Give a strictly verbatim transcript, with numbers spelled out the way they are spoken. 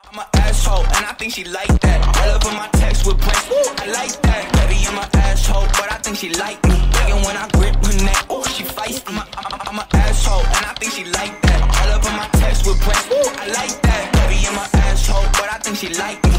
I'm an asshole, and I think she like that. All over my text with blanks, ooh, I like that. Baby, I'm an asshole, but I think she like me. Digging when I grip her neck, ooh, she feisty. I'm a, I'm an asshole, and I think she like that. All over my text with blanks, ooh, I like that. Baby, I'm an asshole, but I think she like me.